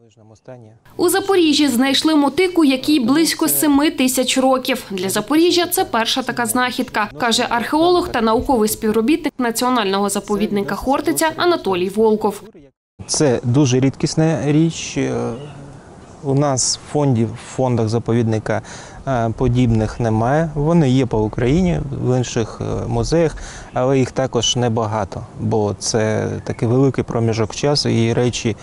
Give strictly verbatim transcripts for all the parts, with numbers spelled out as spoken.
У Запоріжжі знайшли мотику, якій близько семи тисяч років. Для Запоріжжя це перша така знахідка, каже археолог та науковий співробітник Національного заповідника Хортиця Анатолій Волков. Це дуже рідкісна річ. У нас в фонді, в фондах заповідника подібних немає. Вони є по Україні, в інших музеях, але їх також небагато, бо це такий великий проміжок часу і речі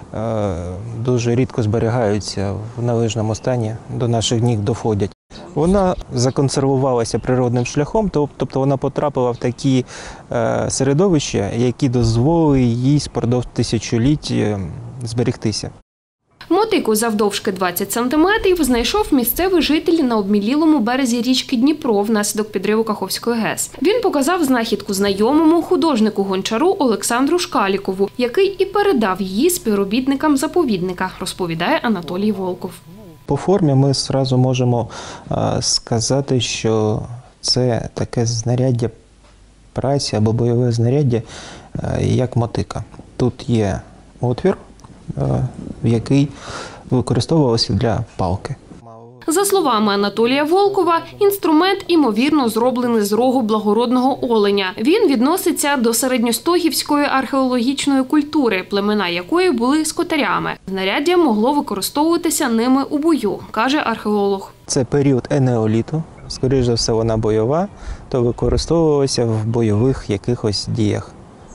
дуже рідко зберігаються в належному стані, до наших днів доходять. Вона законсервувалася природним шляхом, тобто вона потрапила в такі середовища, які дозволили їй впродовж тисячоліть зберегтися. Мотику завдовжки двадцять сантиметрів знайшов місцевий житель на обмілілому березі річки Дніпро внаслідок підриву Каховської ГЕС. Він показав знахідку знайомому художнику-гончару Олександру Шкалікову, який і передав її співробітникам заповідника, розповідає Анатолій Волков. По формі ми одразу можемо сказати, що це таке знаряддя праці або бойове знаряддя, як мотика. Тут є отвір, який використовувався для палки. За словами Анатолія Волкова, інструмент, ймовірно, зроблений з рогу благородного оленя. Він відноситься до середньостогівської археологічної культури, племена якої були скотарями. Знаряддя могло використовуватися ними у бою, каже археолог. Це період енеоліту, скоріше за все вона бойова, то використовувалася в бойових якихось діях.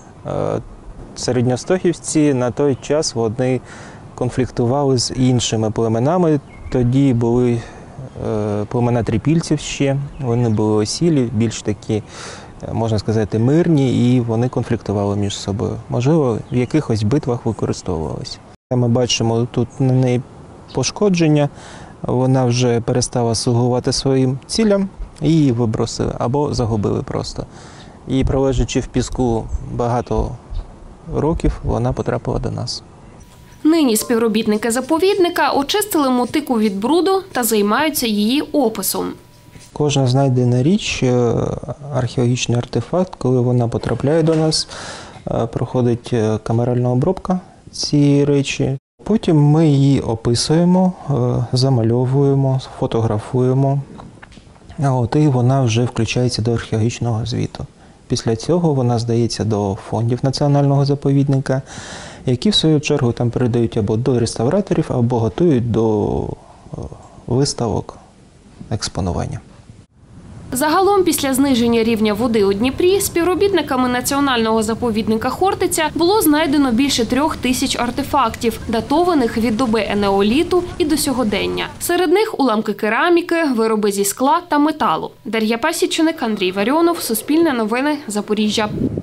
Середньостогівці на той час вони конфліктували з іншими племенами. Тоді були племена трипільців ще, вони були осілі, більш такі, можна сказати, мирні, і вони конфліктували між собою. Можливо, в якихось битвах використовувалися. Ми бачимо тут на неї пошкодження, вона вже перестала слугувати своїм цілям, і її вибросили або загубили просто. І пролежачи в піску багато років, вона потрапила до нас. Нині співробітники заповідника очистили мотику від бруду та займаються її описом. Кожна знайдена річ, археологічний артефакт, коли вона потрапляє до нас, проходить камеральна обробка цієї речі. Потім ми її описуємо, замальовуємо, фотографуємо, от, і вона вже включається до археологічного звіту. Після цього вона здається до фондів Національного заповідника, які в свою чергу там передають або до реставраторів, або готують до виставок експонування. Загалом, після зниження рівня води у Дніпрі, співробітниками Національного заповідника Хортиця було знайдено більше трьох тисяч артефактів, датованих від доби енеоліту і до сьогодення. Серед них уламки кераміки, вироби зі скла та металу. Дар'я Пасічник, Андрій Варіонов, Суспільне новини, Запоріжжя.